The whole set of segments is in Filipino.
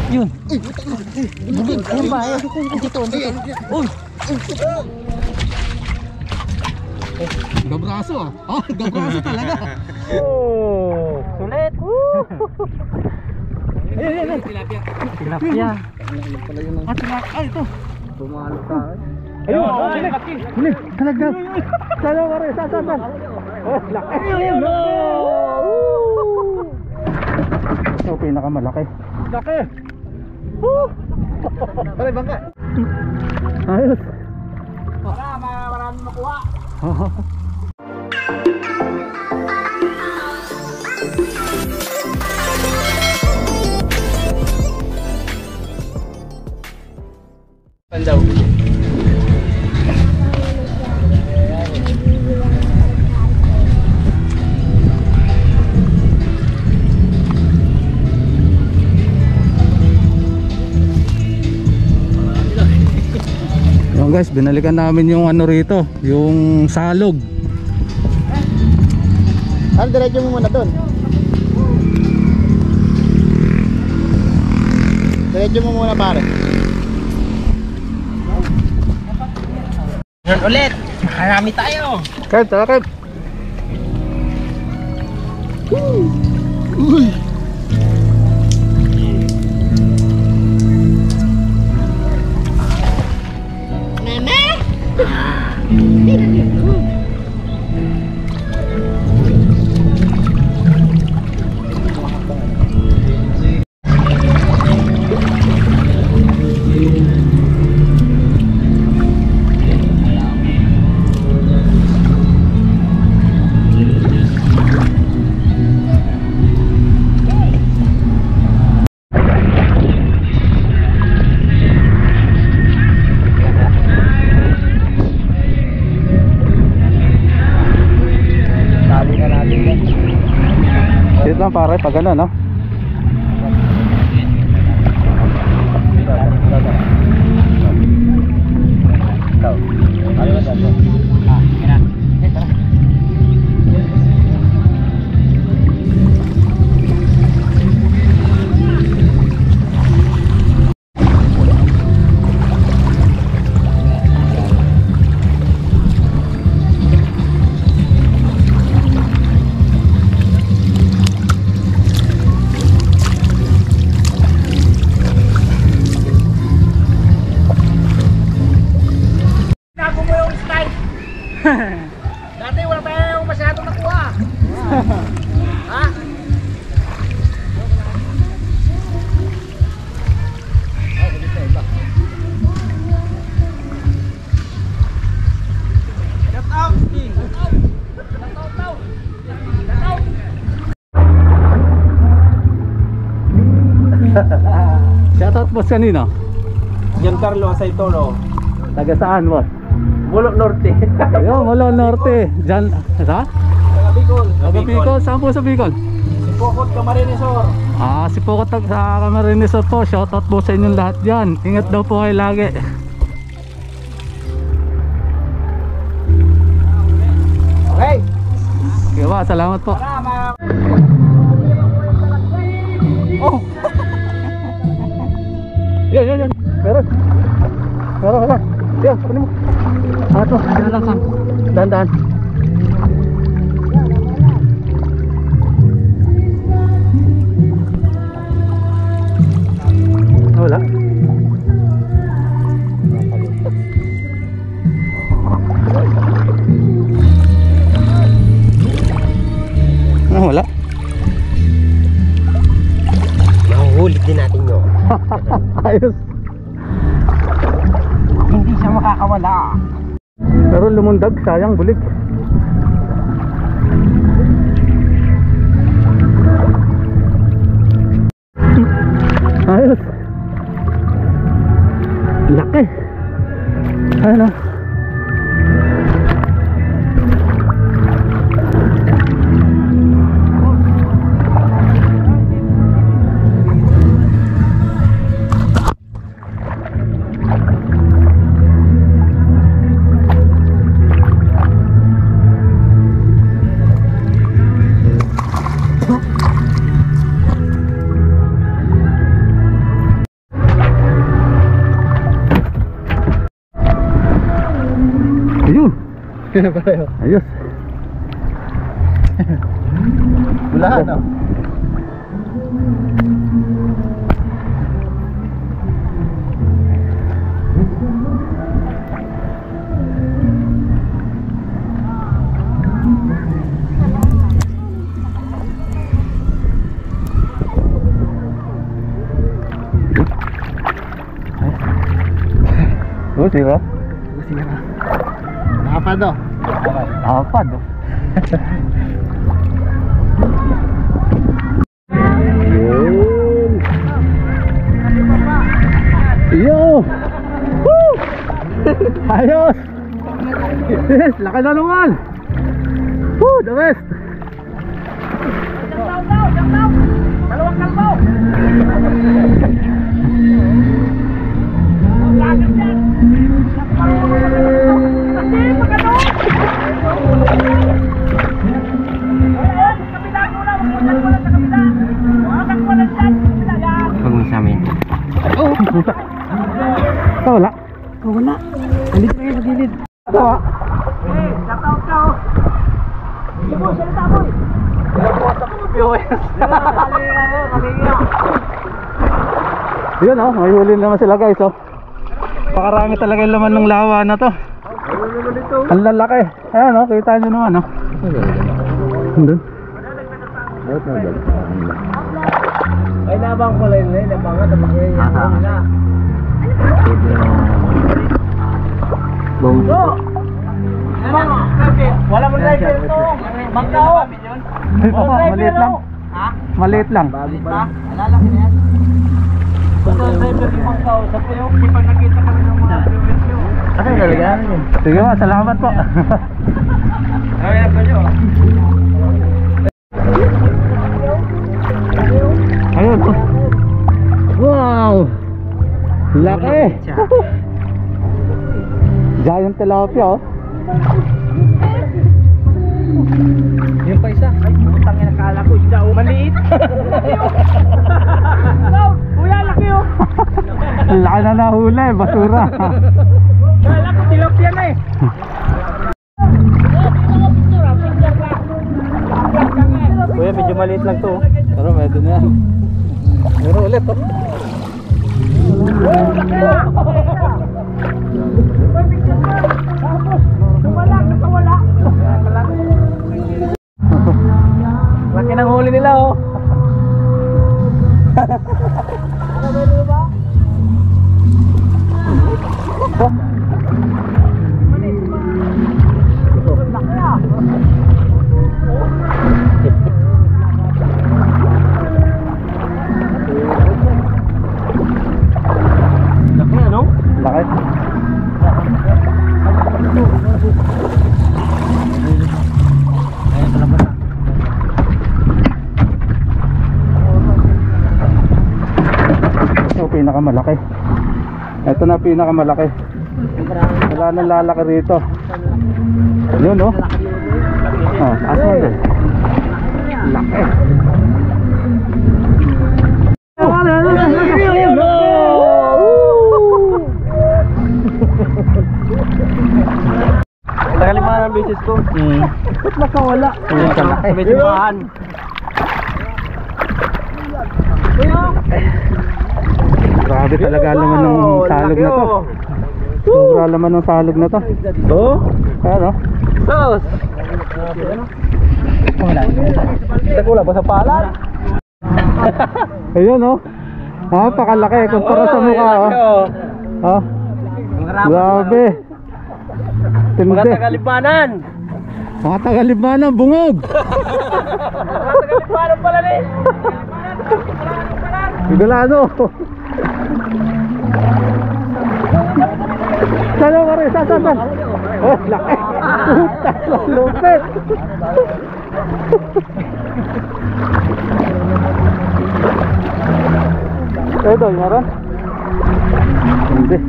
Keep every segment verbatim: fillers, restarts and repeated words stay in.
Yun. Bugin. Ayun ba? Ayun. Andito, andito. Uy. Oh, gabraso ah. Oh, gabraso talaga. Oh, sulit. Ayun, ayun, ayun. Tilapia. Tilapia. Pala yun ang Ah, tilapia. Ah, ito. bumalo sa akin. Ayun, sulit. Sulit. Talaga. Sana ka rin. Saan, saan, saan? Oh, laki. Ayun, ito, pinakamalaki. Laki. Woo! Pare, bangka. Ayos. Para, maraming makuha. Pandaw. Yung guys, binalikan namin yung ano rito, yung salog. Ano, diretso mo muna doon. Diretso mo muna pare. Yan ulit. Marami tayo. Kep, tara Kep. Uy. Dito lang pare, pag ano, no? Dati wala tayong masyadong nakuha. Ha? Shout out! Shout out! Shoutout boss kanino? Giancarlo Aceitolo. Taga saan boss? Bulok Norte. Ayun, Molo Norte. Diyan, sa? Taga Bicol. Taga Bicol, saan po sa Bicol? Si Pokot Camarinesor. Ah, si Pokot sa Camarines po. Shoutout po sa inyong lahat dyan. Ingat daw po kayo lagi. Okay. Okay ba, salamat po. Salamat. Oh! Yan, yan, yan. Meron. Meron, meron. Yan, kunin mo. Ah, ito. Yan lang, Sam. Dahan-dahan. Wala. Ah, wala. Mahuhuli din natin yun. Ayos. Hindi siya makakawala. Pero lumundag, sayang, bulig. Ayos. Laki. Ayun o. Ayos. Wala no. Oh, sira. Sira. Nakapad oh. Nakapad oh. Yun. Yo! Woo! Ayos! Yes, laki na naman! Woo! The best! Jump daw, jump daw! Dalawang kalbo! Lagat yan! Kasi, magano! Ayun, kabila muna! Huwag mo lang sa kabila! Huwag mo lang dyan! Kabila yan! Huwag mo sa amin. Oh! Puta! Oh, wala! Oh, wala! Halid pa yung gilid! Ito ah! Eh, shoutout ka oh! Sige mo, salita mo eh! P O S! Yun oh, may huli naman sila guys oh. Pakarami talaga yung laman ng lawa na to. Ang lalaki. Ayan oh, kita nyo naman oh. Andun. Ay, nabang ko lang yun, nabangat, nabangat yan na. Boom. Wala mo driver ito. Magkao. Ay, papa, maliit lang. Ha? Maliit lang. Ha? Alalaki na yan. Ito ang driver ni Magkao. Sa puyo, di pa nakita kami ng mga review. Ano yung lalagyan yun? Sige ma, salamat po. Ay, yan pa nyo. Ayun oh. Wow! Laki! Giant tilapia oh. Yung pa isa. Ay, putang yung nakala ko. Isda o maliit. Wow! Kuya, laki o. Laki na nahuli, basura. Kala ko tilapia na eh. Kuya, medyo maliit lang to. Pero medyo na yan. Meron ulit oh. Wow, laki na. Tapos, nawala, nakawala. Laki ng huli nila oh. Laki ano? Laki. Ayan, palabas na. Ito pinakamalaki. Ito na pinakamalaki. Wala nang lalaki rito. Yun oh. Oh, aso din. Laki. Tagalin pa ng beses ko. Hmm. Ba't nakawala? Yun ka laki. May timahan. Grabe talaga laman ng salog na to. Sobra laman ng salog na to. Oh? Ano? Sos! Wala ba sa palad? Ayun oh. Napakalaki kumpara sa mukha oh. Oh. Grabe. Tindi. Mga Tagalibanan! Mga Tagalibanan, bungog. Mga Tagalibanan pala rin! Bigulano. Salo ka rin, saan, saan, saan? Oh, laki. Puta, lupit. Ito, yung meron? Hindi.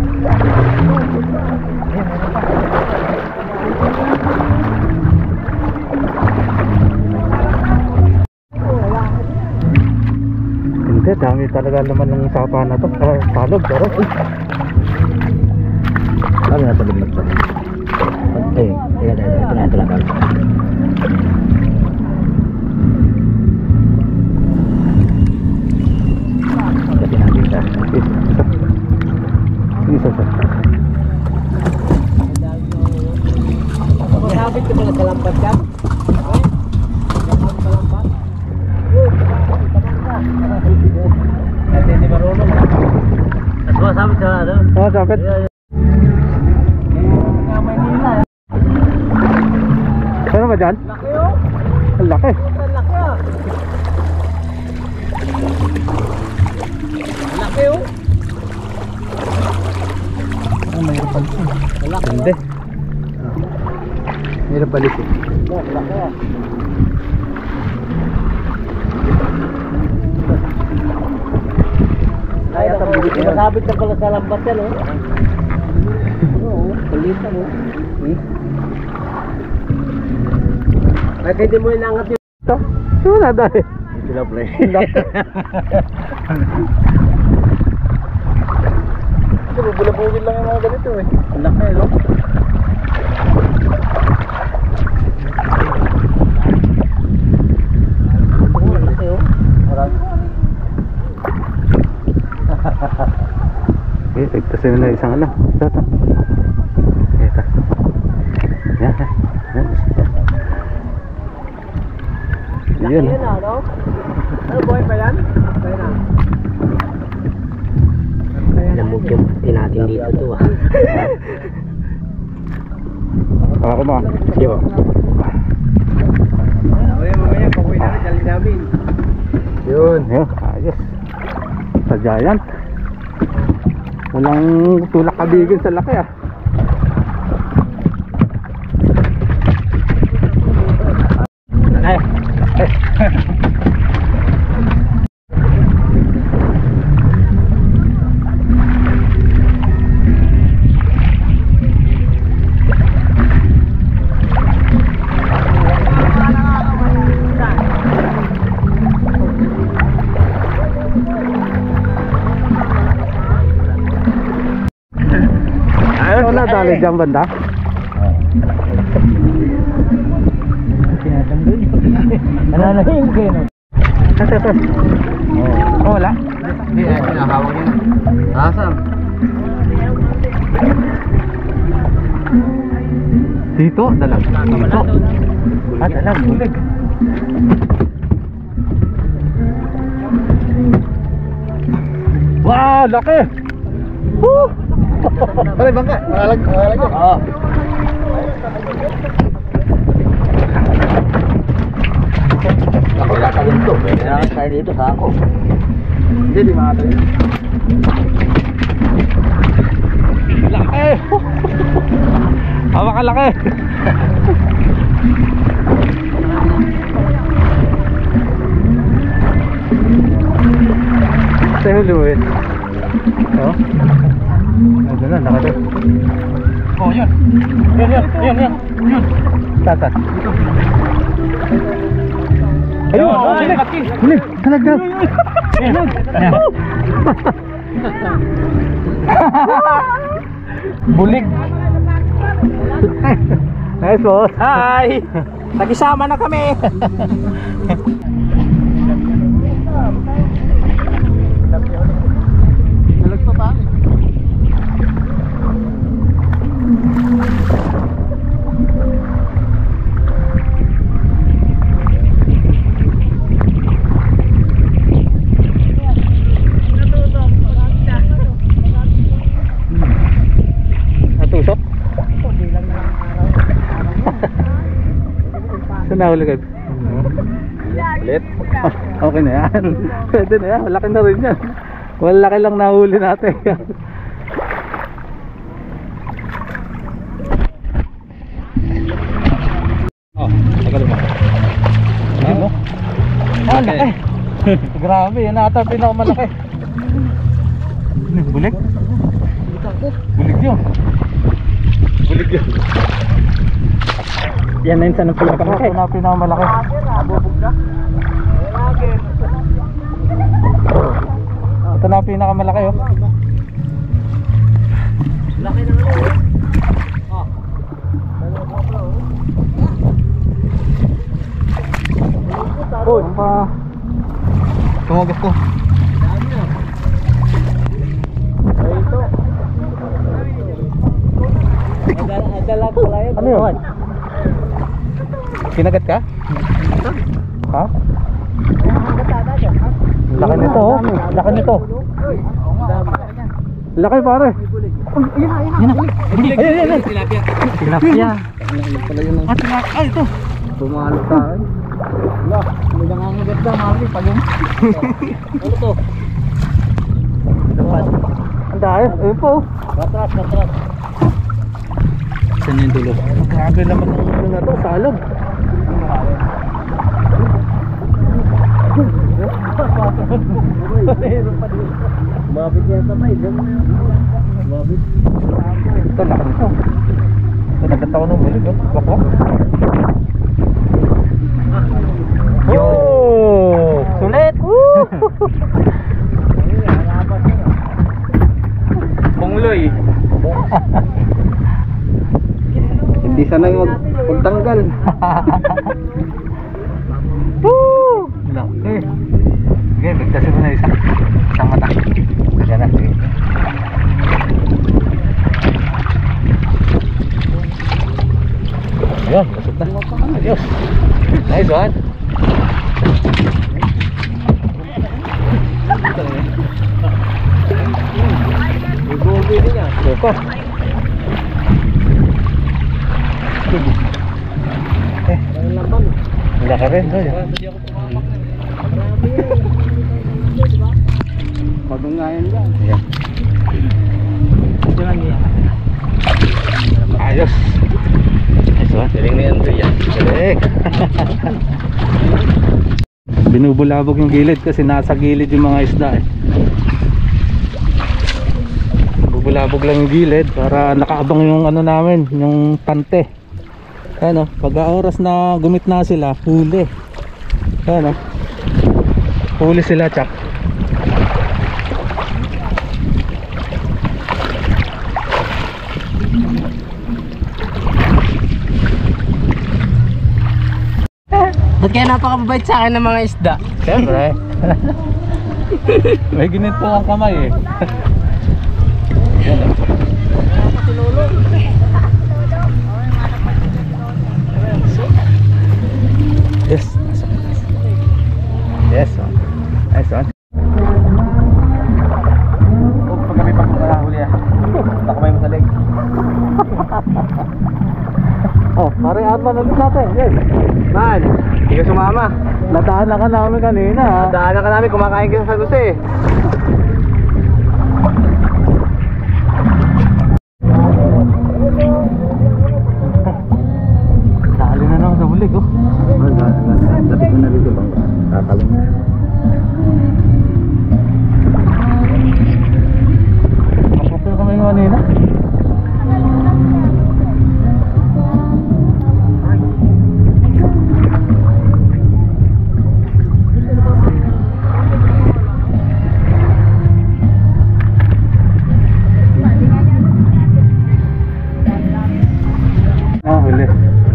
Hindi, dami talaga naman ng sapa na to. Ah, salog, pero. Ano nasa loob na Eh, teka, teka, ito na, ito na. Kasi natin siya. Sige, isa, isa. Masabit ko pala sa lambat yan. Kasi hindi marunong. At masabit sa ano? Oo, sapit. Ano ba dyan? Laki oh. Ang laki. Ang laki ah. Ang laki oh. Ah, mayroon pala siya. Ang laki oh. Hindi. Mayroon pala siya. Ang laki ah. Ay, masabit na pala sa lambat yan oh. Oo, palitan oh. Ay, pwede mo inangat yung Ito? Ito na dahil. ito na play. Ito, bubula-bugil lang yung mga ganito eh. Ang laki no? Oo, ang laki oh. Eh, tagtasin na isang ano. Ito, ito. Ito. Yan, yan. Yan. Yan. Yan na, no? Ano, buhay pa yan? Buhay na. Lamog yung tinatin dito to ah. Ako mo. Sige po. Mamaya, mamaya, pakuwi namin, dali namin. Yun. Yun. Ayos. Sa giant. Walang tulak kabigin sa laki ah. Ay. Ayos na dali dyan banda. Nananahin kayo na. Ito, ito. Oh, wala? Hindi, eh, pinahawak yun. Asan? Dito, dalag. Dito. Ah, dalag, bulig. Wow, laki! Woo! Pare, bangka. Malalag, malalag. Oo. Ako wala ka dito. Kailangan tayo dito sa ako. Hindi, di makatayo. Laki! Hawa ka laki! Sa'yo huluin. Oh. Ano na, naka doon. Oh, yun. Yun, yun, yun, yun. Yun. Tatas. Ayun! Oh, Bulig! laki. Bulig! Talaga! Yun. Bulig! Nice boss! Hi! Nag-isama na kami! Dalag pa pa. Natusok? Saan nahuli kayo? Ulit. Ah, okay na yan. Pwede na yan. Malaki na rin yan. Malaki lang nahuli natin. Oh, tagal mo. Ayun mo? Ah, laki. Grabe, yan ata pinakamalaki. Ano, bulig? Bulig yun. Bulig yun. Yan na yun sa pinakamalaki. Ito na pinakamalaki. Ito na pinakamalaki oh. Laki na ano eh. Oh. Boss. Pa. Tumagos ko. Ano yun? Kinagat ka? Ha? Laki nito oh. Laki nito. Laki pare. Yan na. Ayun, ayun, ayun. Tilapia. Tilapia. Ay, ito. Bumalo sa akin. Wala. May nangangagat na, mami. Pagong. Ano to? Ang dahil. Ayun po. Katras, katras. Saan yung dulo? Grabe naman ang ano na to. Salog. Mabit yan sa may. Mabit. Ito, laki nito. Ito, nagkatawa ng bulig. Wakwak. Yo! Sulit! Pungloy. Hindi sanay mag magtanggal. Woo! Laki. Sige, bigtasin mo na isa. Isang mata. Sige na, sige. Ayun, basot na. Adios. Nice one. Ibubi niya. Suko. Eh, wala ka rin. Pagungayan dyan. Ayan. Ayos. Ayos ba? Galing na yan to yan. Galing. Binubulabog yung gilid kasi nasa gilid yung mga isda eh. Binubulabog lang yung gilid para nakaabang yung ano namin, yung tante. Ano, pag oras na gumit na sila, huli. Ano, huli sila, tsak. Ba't kaya napakababait sa akin ng mga isda? Siyempre. May ginit po ang kamay eh. Yes. Yes. Nice one. Oh, pag kami pag nakahuli ah. Baka may masalig. Oh, maring arma na din natin. Yes. Man, hindi ka sumama. Nadaanan ka namin kanina ha. Daanan ka namin, kumakain ka sa gusto eh. Dali na lang sa bulig oh. Lapit mo na dito bang tatalong na. Kapapil kami kanina. Ah, huli.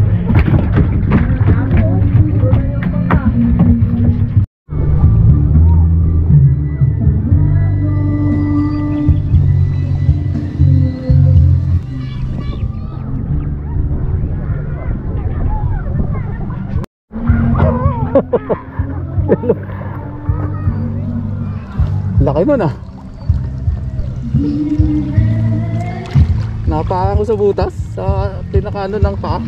Laki nun ah. Napakan ko sa butas sa pinakaano ng paa.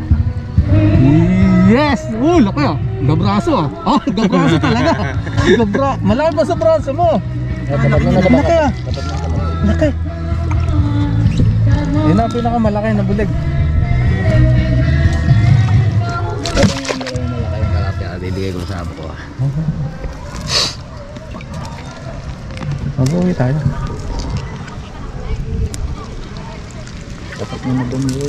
Yes! Oh, laki ah. Gabraso ah. Oh, gabraso talaga. Gabra. Malaki pa sa braso mo. Laki ah. Laki. Yun ang pinakamalaki na bulig. Malaki yung kalapya. Bibigay ko sa abo ko ah. Mag-uwi tayo. Dapat mo na bumili.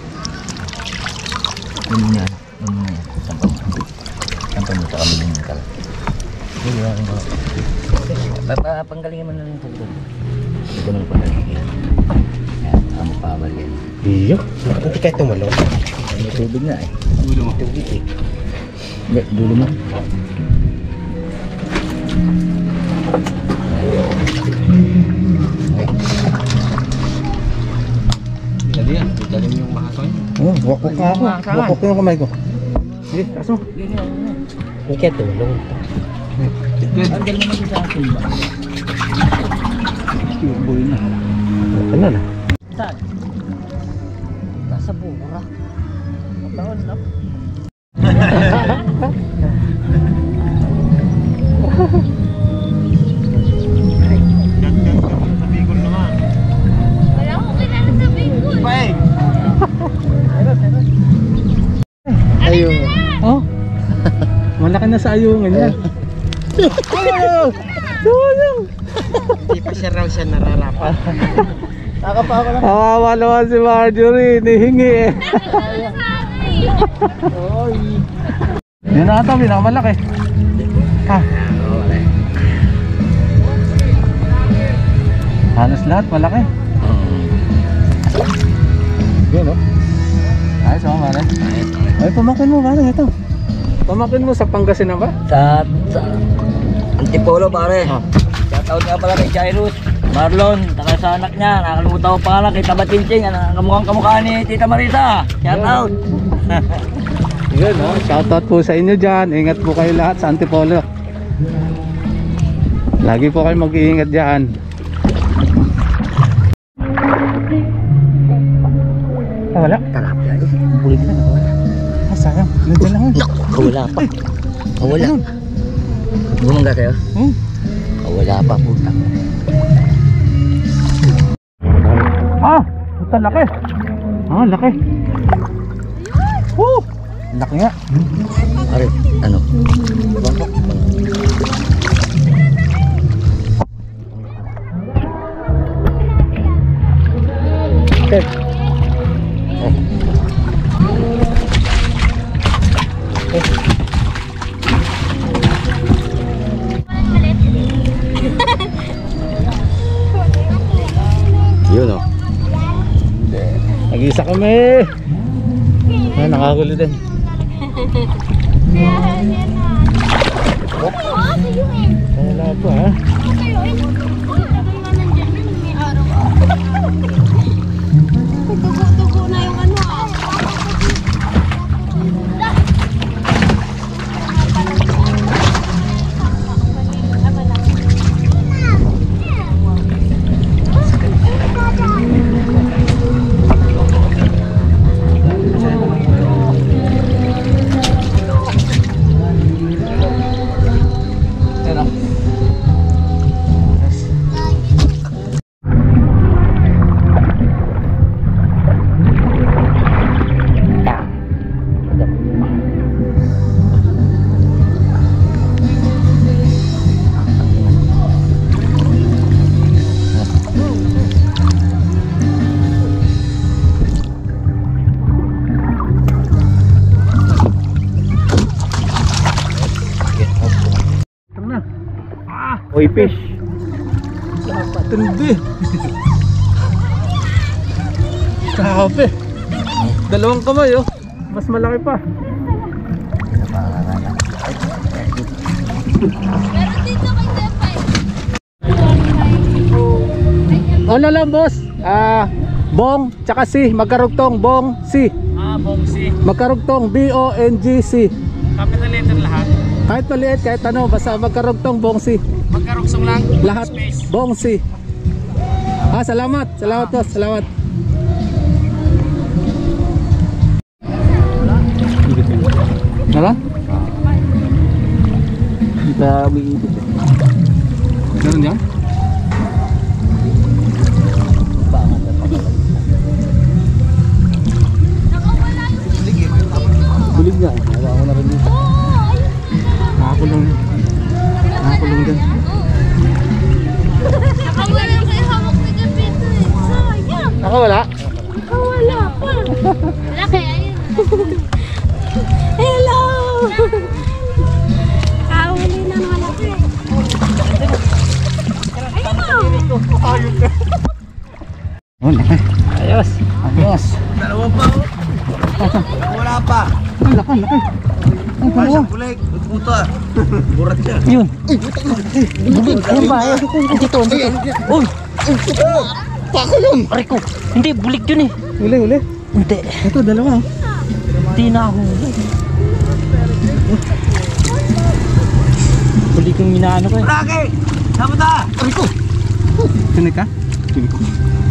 Ano niya? Ano niya? Sampa mo. Sampa mo sa kamiling ng kalapya. Hindi wala rin kalapya. Panggalingin mo na rin tubig. Hindi ko nang panggalingin. Ayan, amo pabal yan. Iyo. Hindi kayo tumulong. May tubig na eh. Tubig eh. Hindi, dulo mo. Dali yan, dali mo yung mahasoy. Oh, wakok nga ako. Wakok yung kamay ko. Sige, kaso. Huwag kaya tulong. Ang dali naman sa akin ba? Boy na. Ano na? Saan? Nasa bukura. Mataon na. Wala akong kilala sa Bicol. Ayun. Oh. Malaki na sa ayungan yan. Oh! Sayang. Hindi pa siya raw siya nararapat. Nakapa ako lang. Kawawa naman si Marjorie. Nihingi eh. Oy. Yun na ito, pinakamalaki. Ha? Halos lahat malaki. Yun o. Ayos mo, mare. Ay, pamakin mo, mare. Ito. Pamakin mo sa Pangasinan ba? Sa, sa Antipolo pare. Shoutout nga pala kay Jairus, Marlon, taka sa anak niya. Nakalimutan ko pangalan kay Taba Chinching. Kamukhang kamukha ni Tita Marisa. Shoutout. Yun o. Shoutout po sa inyo dyan. Ingat po kayo lahat sa Antipolo. Lagi po kayo mag-iingat dyan. Ah, wala. Talapia. Bulig na na. Ah, sayang. Nandiyan lang yun. Wala pa. Wala. Bumangga tayo. Hmm. Wala pa puta. Ah! Ito laki. Ah, laki. Woo! Laki nga. Pare, ano? Okay. Yun o. Nag-isa kami. Ay, nakagulo din. Wala pa ha. Tugo-tugo na yung ano ah. Ayan o. Oy fish. Tindi. Grabe. Dalawang kamay oh. Mas malaki pa. Meron dito kay Tepay. Ano lang boss? Ah, Bong tsaka si, magkarugtong Bong si. Ah, Bongsi. Magkarugtong B O N G C. Capital letter lahat. Kahit maliit, kahit ano, basta magkarugtong Bong si. Magkaruksong lang. Lahat Space. Bong si. Ah, salamat. Salamat boss, salamat. Wala? Dami. Meron yan? Nakawala yung Bulig nga. Wala ako na rin dito. Oo, ayun. Nakakulong. Nakakulong din. Nakawala yung kay hawak ni Gapito eh. Sayang. Nakawala? Nakawala pa. Laki, ayun. Hello! Nakawali na malaki. Ayun o. Oh, laki. Ayos. Ayos. Dalawa pa oh. Wala pa. Ay, laki, laki. Bulig, puto ah. Burat siya. Yun. Bulig. Ayun ba? Ayun. Dito, dito. Uy. Pako yun. Aray ko. Hindi, bulig yun eh. Uli, uli. Hindi. Ito, dalawa. Hindi na ako. Bulig yung minaano ko eh. Lagi! Sama ta! Aray ko. Tinig ka? Tinig ko.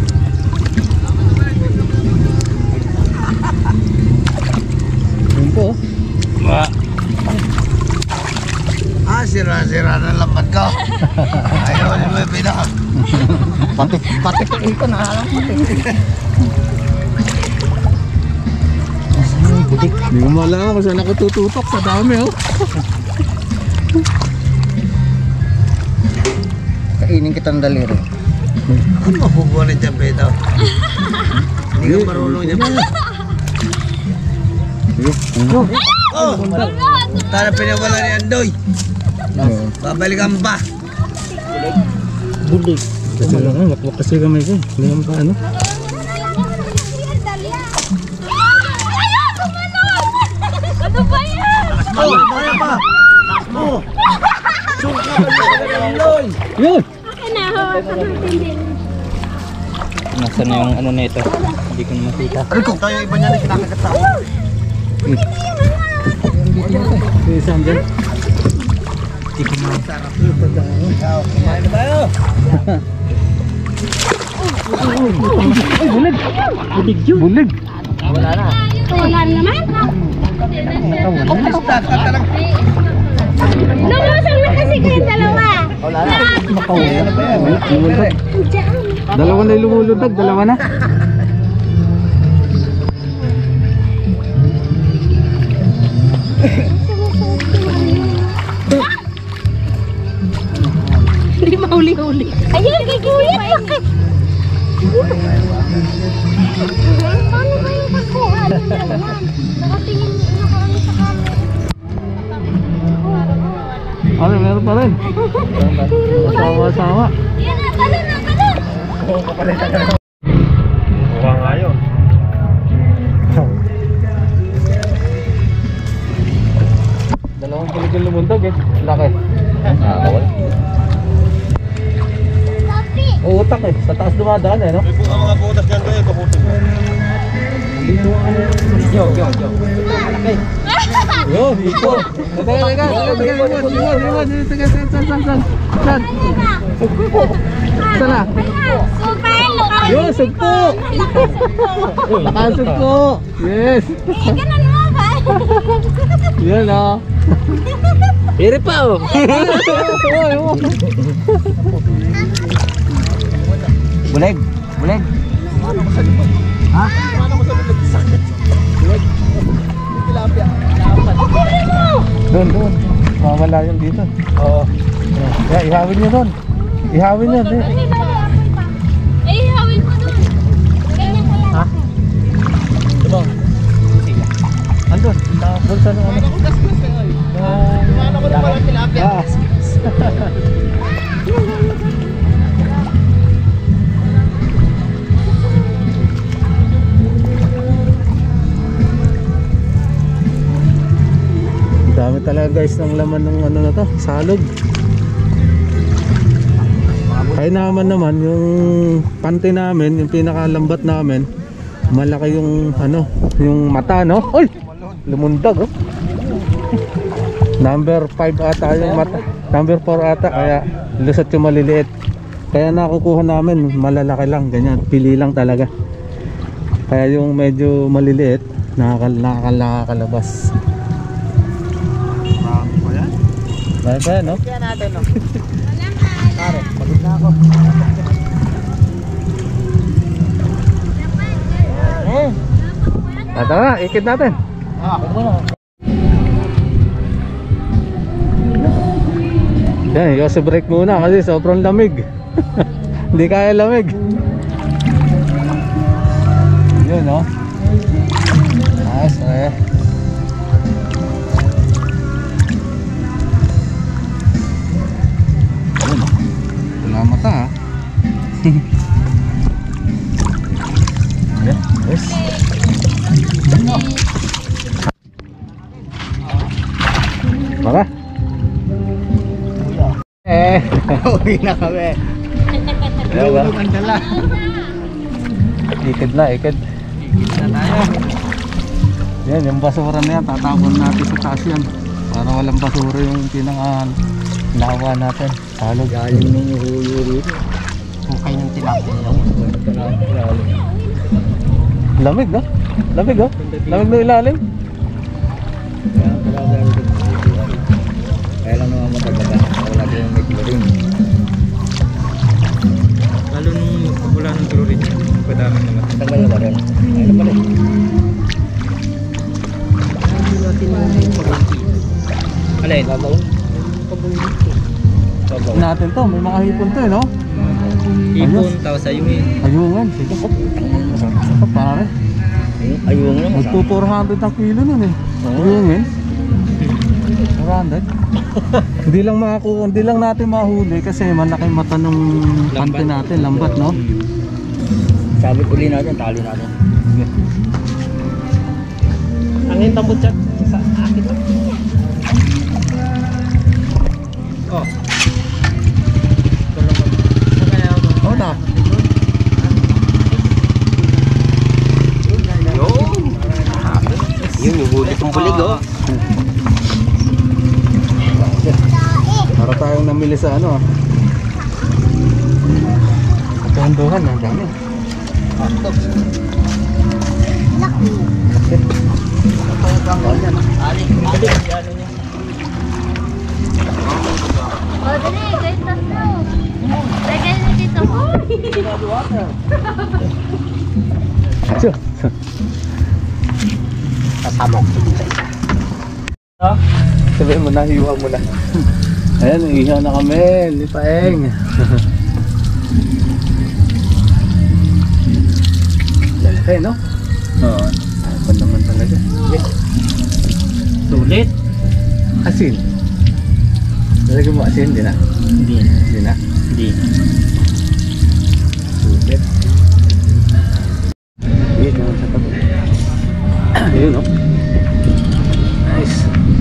Yun po. Ah, sira-sira na lambat ko. Ayaw ni mo yung pinak. Pati, pati tingin ko na alam pati. Nasaan yung bulig? Hindi ko malaman kung saan ako tututok sa dami oh. Kainin kitang daliri. Ano mabubuhan ni Champe ito? Hindi ka marunong niya. Oh! Tara pinawala ni Andoy. Babalikan pa. Bulig. Kasi lang, oh, wakwak kasi kami ko. Hindi naman pa ano. Ano ba yan? Oh! Kaya pa! Oh! Suka ka ni Andoy! Yun! Kinahawa ka ng tindin. Nasaan na yung ano na ito? Hindi ko na makita. Rico! Tayo iba niya na kinakagat sa ako. Si Sander. Hindi ko na. Kumain na tayo! Ay, bulig! Bulig yun. Bulig! Wala na. Wala naman. Lista! Kata lang! Lumusong na kasi kayong dalawa. Wala na. Ano ba yan? Lumulutag. Diyan. Dalawa na yung lumulutag, dalawa na. Hindi mahuli-huli. Ayun, kay Kuya. Paano ba yung pagkuha ng dalawa? Nakatingin na kami sa camera. Ano, meron pa rin. Sawa-sawa. Yan na, talon na, talon! Buka nga yun. Dalawang bulig yung lumulutag eh. Laki. Ah, bawal. Sabi! Utak eh. Sa taas dumadaan eh, no? May buka mga butas dyan tayo. Kaputin mo. Yo, yo, yo. Yo, ito. Teka, teka, teka, teka, iwan, iwan, iwan, teka, teka, saan, saan, saan, saan? Saan na? Super! Yo, sugpo! Nakasugpo! Yes! Eh, ganun mo ba? Yan ah. Piri pa oh. Bulig. Bulig. Ha? Doon, doon. Mawala yun dito. Oo. Kaya ihawin nyo doon. Ihawin nyo. di- Eh, hawin mo dun. Ganyan kaya. Ha? Diba? Andun. Sa bulsa ng ano. Ano ko na pala tilapia? Ah. Dami talaga guys ng laman ng ano na to, salog. Kaya naman naman yung pante namin, yung pinakalambat namin, malaki yung ano, yung mata no. Oy! Lumundag oh. Number five ata yung mata. Number four ata kaya lusot yung maliliit. Kaya nakukuha namin malalaki lang, ganyan, pili lang talaga. Kaya yung medyo maliliit nakakal nakakalabas. Baik ba, no? Yan natin, no? Pare, pagod na ako. Eh, Ah, tara, ikit natin. ah, pagod na. Yan, yung break muna kasi sobrang lamig. Hindi kaya lamig. Yun, no? Nice, eh. Wala mata, ha? Yes. Uwi na kami. Tulog ang dala. Ikid na, ikid. Ikit na tayo. Yan, yung basura na yan, tatapon natin sa taas yan. Para walang basura yung pinaka lawa natin. Talog. Galing nung huyo rito. Hukay ng tilapia. Lamig, no? Lamig, oh. Lamig na ilalim. Kaya talaga kaya lang naman matagaga. Wala din yung may chlorine. Lalo nung wala ng chlorine. Padaming naman. Tagal na ba rin? Ayun pala. Alin? Babaw. Babaw. Natin to, may mga hipon to, eh, no? Ipon, tapos ayungin. Ayungan, sige. Sarap pare. Ayun lang. Magpo four hundred ang kilo nun eh. Ayungin. four hundred. Hindi lang makakuha, hindi lang natin mahuli kasi malaki mata nung kante natin, lambat, no? Sabit uli natin, tali natin. Sige. Ang hintabot dyan sa akin to. Oh. Oh, na. Yun, yung huli kong bulig, oh. Para tayong namili sa ano. Katanduhan, ang dami. O, dali, guys, tatlo. Lagay na dito. Kasamok. Sabihin mo na, hiwa mo na. Ayan, ihaw na kami, lipaeng. Lalaki, no? Oo. Ano naman talaga. Sulit? Asin. Talaga mo asin, di na? Hindi. Di na? Hindi. Sulit. Wait naman sa tabi. Ayun, no? Nice.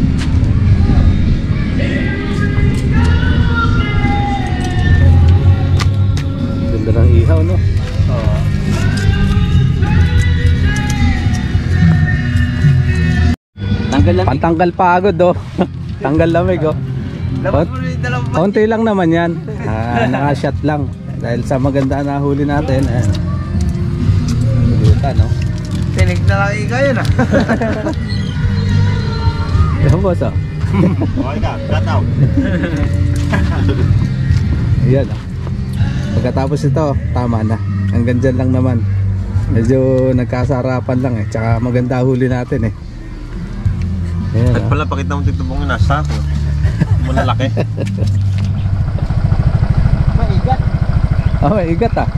Ganda ng ihaw, no? Oo. Tanggal lang. Pantanggal pagod, oh. Tanggal lamig, oh. Kon- Konti lang naman yan. Ah, naka-shot lang. Dahil sa maganda na huli natin, ayan. Luta, no? Tinig na lang ikaw yun ah. Ayan, boss, oh. Okay ka, gataw. Ayan, oh. Pagkatapos ito, tama na. Hanggang dyan lang naman. Medyo nagkasarapan lang, eh. Tsaka maganda huli natin, eh. Ayan, At oh. pala pakita mo dito mong nasa ako. Malalaki. Maigat. Oh, may igat, ah.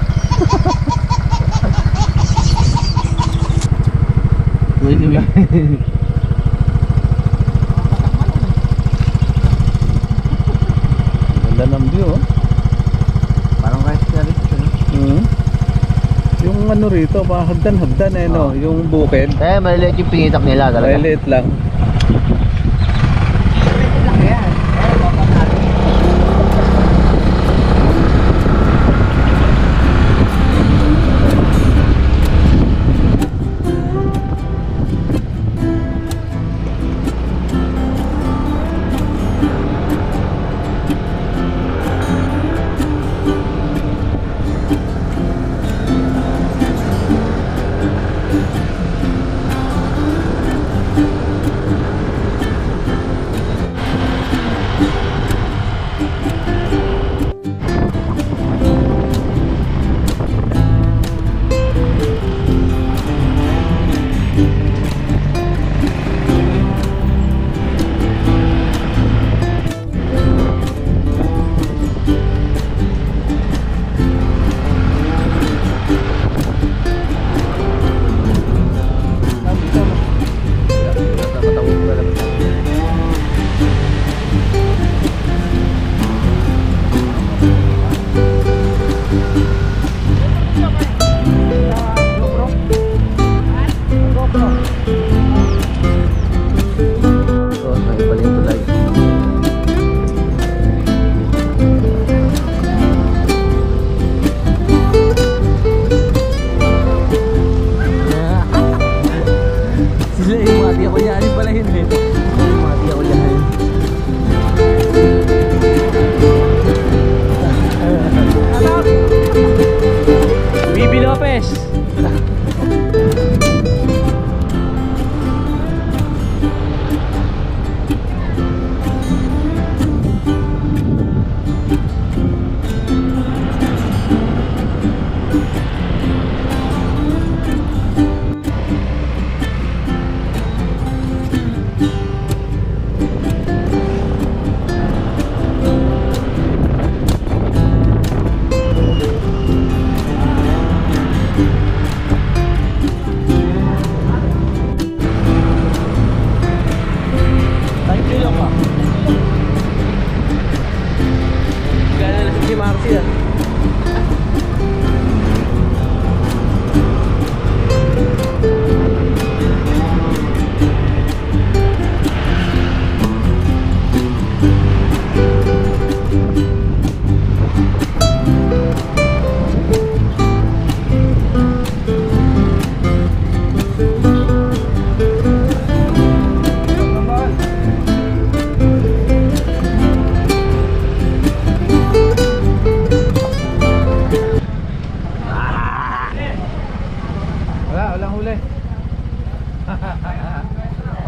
Ganda ng view, oh. Parang rice curry. Hmm. Yung ano rito, parang hagdan-hagdan, eh, no? Yung bukid. Eh, maliliit yung pingitak nila talaga. Maliit lang.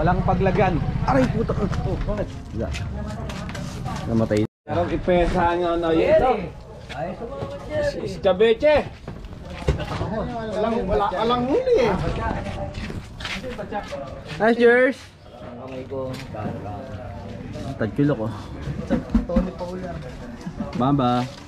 Walang paglagan. Aray puto. Oh, bakit? Wala. Namatay. Pero ipesahan nga na yun. Iskabeche. Walang, wala ka lang huli eh. Nice, Jers. Kamay ko. Tagkilo ko. Bamba.